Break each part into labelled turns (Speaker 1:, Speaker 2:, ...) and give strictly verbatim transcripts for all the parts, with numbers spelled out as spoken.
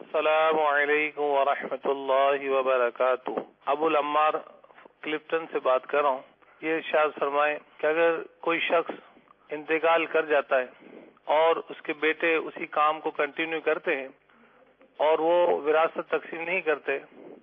Speaker 1: अस्सलामु अलैकुम व रहमतुल्लाहि व बरकातुहू। अबुल अम्मार क्लिफ्टन से बात कर रहा हूँ। ये इरशाद फरमाएं कि अगर कोई शख्स इंतकाल कर जाता है और उसके बेटे उसी काम को कंटिन्यू करते हैं और वो विरासत तकसीम नहीं करते,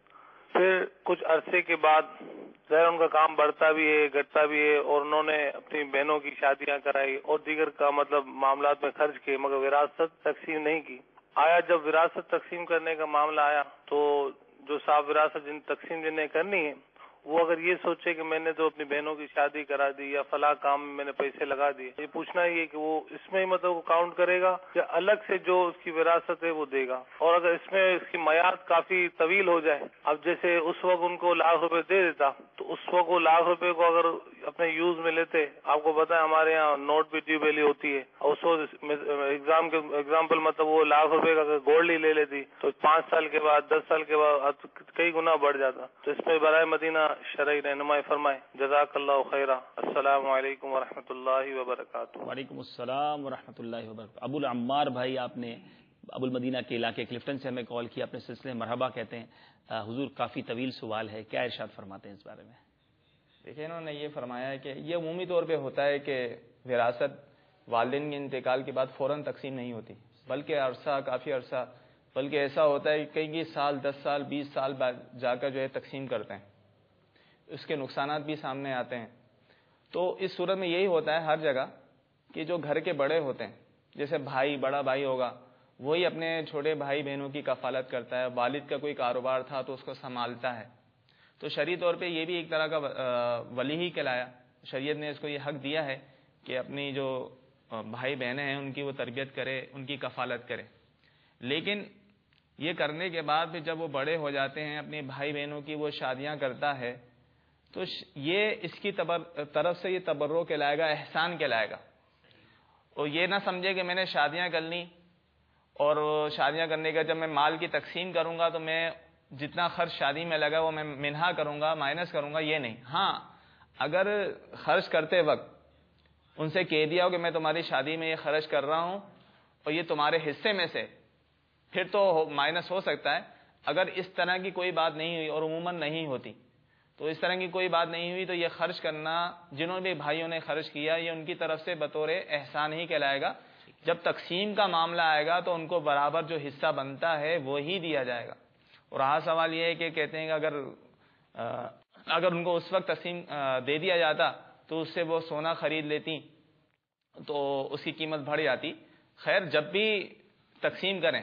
Speaker 1: फिर कुछ अरसे के बाद ज़ाहिर उनका काम बढ़ता भी है, घटता भी है, और उन्होंने अपनी बहनों की शादियां कराई और दीगर का मतलब मामलात में खर्च किए, मगर विरासत तकसीम नहीं की। आया जब विरासत तकसीम करने का मामला आया तो जो साहब विरासत जिन तकसीम जिन्हें करनी है, वो अगर ये सोचे कि मैंने तो अपनी बहनों की शादी करा दी या फला काम में मैंने पैसे लगा दिए, ये पूछना ही है कि वो इसमें मतलब वो काउंट करेगा या अलग से जो उसकी विरासत है वो देगा। और अगर इसमें इसकी मयाद काफी तवील हो जाए, अब जैसे उस वक्त उनको लाख रुपए दे देता तो उस वक्त वो लाख रुपए को अगर अपने यूज में लेते, आपको पता है हमारे यहाँ नोट भी ड्यू वैल्यू होती है, और उस वक्त एग्जाम के एग्जाम्पल मतलब वो लाख रुपए का अगर गोल्ड ही ले लेती तो पाँच साल के बाद दस साल के बाद कई गुना बढ़ जाता। तो इसमें बराए मदीना शरई रहनुमाई फरमाए। जज़ाकल्लाहु खैरा। अस्सलामु अलैकुम व रहमतुल्लाहि व बरकातुहू।
Speaker 2: वालेकुम अस्सलाम व रहमतुल्लाहि व बरकातुहू। अबुल अम्मार भाई, आपने अबुल मदीना के इलाके क्लिफ्टन से हमें कॉल किया, अपने सिलसिले में मरहबा कहते हैं। हुजूर, काफ़ी तवील सवाल है, क्या इरशाद फरमाते हैं इस बारे में?
Speaker 3: देखिए, इन्होंने ये फरमाया है कि ये अमूमी तौर पे होता है कि विरासत वालिदैन के इंतकाल के बाद फ़ौरन तकसीम नहीं होती, बल्कि अरसा काफ़ी अरसा, बल्कि ऐसा होता है कि कई कई साल दस साल बीस साल बाद जाकर जो है तकसीम करते हैं। उसके नुकसानात भी सामने आते हैं। तो इस सूरत में यही होता है हर जगह कि जो घर के बड़े होते हैं, जैसे भाई, बड़ा भाई होगा, वही अपने छोटे भाई बहनों की कफालत करता है। वालिद का कोई कारोबार था तो उसको संभालता है। तो शरई तौर पे ये भी एक तरह का वली ही कहलाया। शरीयत ने इसको ये हक दिया है कि अपनी जो भाई बहनें हैं उनकी वो तरबियत करे, उनकी कफालत करे। लेकिन ये करने के बाद फिर जब वो बड़े हो जाते हैं, अपने भाई बहनों की वो शादियां करता है, तो ये इसकी तरफ से ये तबर्रो कहलाएगा, एहसान कहलाएगा। और ये ना समझे कि मैंने शादियां कर ली और शादियां करने का जब मैं माल की तकसीम करूंगा तो मैं जितना खर्च शादी में लगा वो मैं मिन्हा करूंगा, माइनस करूंगा, ये नहीं। हाँ, अगर खर्च करते वक्त उनसे कह दिया हो कि मैं तुम्हारी शादी में ये खर्च कर रहा हूं और ये तुम्हारे हिस्से में से, फिर तो माइनस हो सकता है। अगर इस तरह की कोई बात नहीं हुई, और उमूमन नहीं होती, तो इस तरह की कोई बात नहीं हुई, तो ये खर्च करना जिन्होंने भी भाइयों ने खर्च किया, ये उनकी तरफ से बतौर एहसान ही कहलाएगा। जब तकसीम का मामला आएगा तो उनको बराबर जो हिस्सा बनता है वो ही दिया जाएगा। और रहा सवाल ये है कि कहते हैं कि अगर आ, अगर उनको उस वक्त तकसीम दे दिया जाता तो उससे वो सोना खरीद लेती तो उसकी कीमत बढ़ जाती। खैर, जब भी तकसीम करें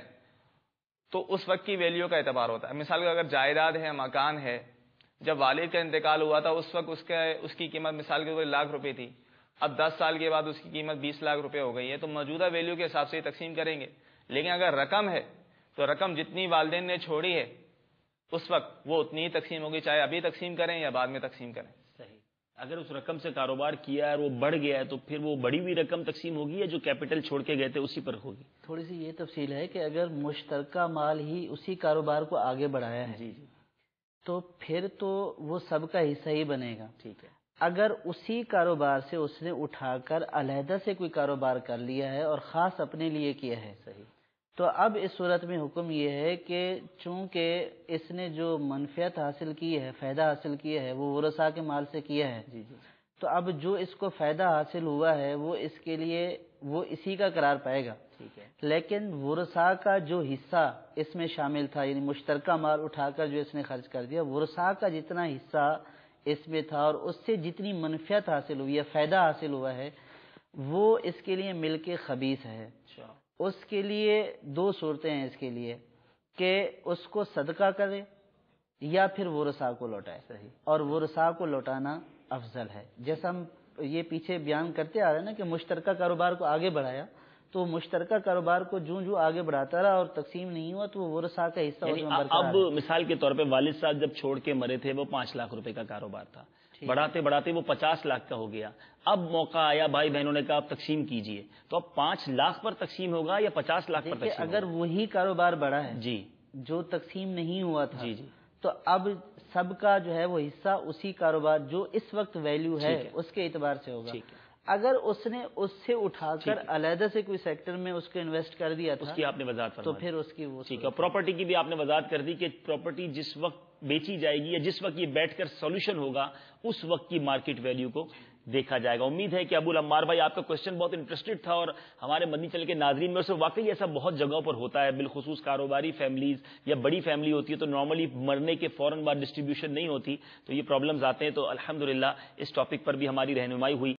Speaker 3: तो उस वक्त की वैल्यू का एतबार होता है। मिसाल का अगर जायदाद है, मकान है, जब वालिद का इंतकाल हुआ था उस वक्त उसका उसकी कीमत मिसाल के तौर पर लाख रुपए थी, अब दस साल के बाद उसकी कीमत बीस लाख रुपए हो गई है, तो मौजूदा वैल्यू के हिसाब से तकसीम करेंगे। लेकिन अगर रकम है तो रकम जितनी वालिदैन ने छोड़ी है उस वक्त वो उतनी ही तकसीम होगी, चाहे अभी तकसीम करें या बाद में तकसीम करें।
Speaker 2: सही। अगर उस रकम से कारोबार किया है और वो बढ़ गया है तो फिर वो बढ़ी हुई रकम तकसीम होगी या जो कैपिटल छोड़ के गए थे उसी पर होगी?
Speaker 4: थोड़ी सी ये तफसील है कि अगर मुश्तरका माल ही उसी कारोबार को आगे बढ़ाया है, जी जी, तो फिर तो वो सबका हिस्सा ही बनेगा। ठीक है। अगर उसी कारोबार से उसने उठाकर अलहदा से कोई कारोबार कर लिया है और ख़ास अपने लिए किया है, सही, तो अब इस सूरत में हुक्म ये है कि चूंकि इसने जो मनफियत हासिल की है, फ़ायदा हासिल किया है, वो वरसा के माल से किया है, जी जी, तो अब जो इसको फ़ायदा हासिल हुआ है वो इसके लिए वो इसी का करार पाएगा। ठीक है। लेकिन वरसा का जो हिस्सा इसमें शामिल था, यानी मुश्तरका माल उठाकर जो इसने खर्च कर दिया, वरसा का जितना हिस्सा इसमें था और उससे जितनी मनफियत हासिल हुई है, फ़ायदा हासिल हुआ है, वो इसके लिए मिल्के खबीस है। उसके लिए दो सूरतें हैं इसके लिए कि उसको सदका करे या फिर वरसा को लौटाए। सही। और वरसा को लौटाना अफजल है। जैसा हम ये पीछे बयान करते आ रहे हैं ना कि मुश्तरका कारोबार को आगे बढ़ाया, तो मुश्तरका कारोबार को जूं जूं आगे बढ़ाता रहा और तकसीम नहीं हुआ तो वो वरसा का हिस्सा उसमें बरकरार
Speaker 2: अब मिसाल के तौर पे वालिद साहब जब छोड़ के मरे थे वो पांच लाख रुपए का कारोबार था, बढ़ाते बढ़ाते वो पचास लाख का हो गया। अब मौका आया, भाई बहनों ने कहा आप तकसीम कीजिए, तो अब पांच लाख पर तकसीम होगा या पचास लाख पर तकसीम?
Speaker 4: अगर वही कारोबार बढ़ा है
Speaker 2: जी,
Speaker 4: जो तकसीम नहीं हुआ था,
Speaker 2: जी जी,
Speaker 4: तो अब सबका जो है वो हिस्सा उसी कारोबार जो इस वक्त वैल्यू है उसके एतबार से होगा। اگر اس نے اس سے اٹھا کر علیحدہ سے کوئی سیکٹر میں اس کو انویسٹ کر دیا تھا،
Speaker 2: اس کی آپ نے وضاحت فرمائی،
Speaker 4: تو پھر اس کی وہ
Speaker 2: ٹھیک ہے. پراپرٹی کی بھی آپ نے وضاحت کر دی کہ پراپرٹی جس وقت بیچی جائے گی یا جس وقت یہ بیٹھ کر سولوشن ہوگا اس وقت کی مارکیٹ ویلیو کو دیکھا جائے گا. امید ہے کہ ابو العمار بھائی آپ کا کوشچن بہت انٹرسٹڈ تھا، اور ہمارے مدنی چینل کے ناظرین میں سے واقعی ایسا بہت جگہوں پر ہوتا ہے، بالخصوص کاروباری فیملیز یا بڑی فیملی ہوتی ہے تو نارملی مرنے کے فوراً بعد ڈسٹریبیوشن نہیں ہوتی، تو یہ پرابلمز آتے ہیں. تو الحمدللہ اس ٹاپک پر بھی ہماری رہنمائی ہوئی.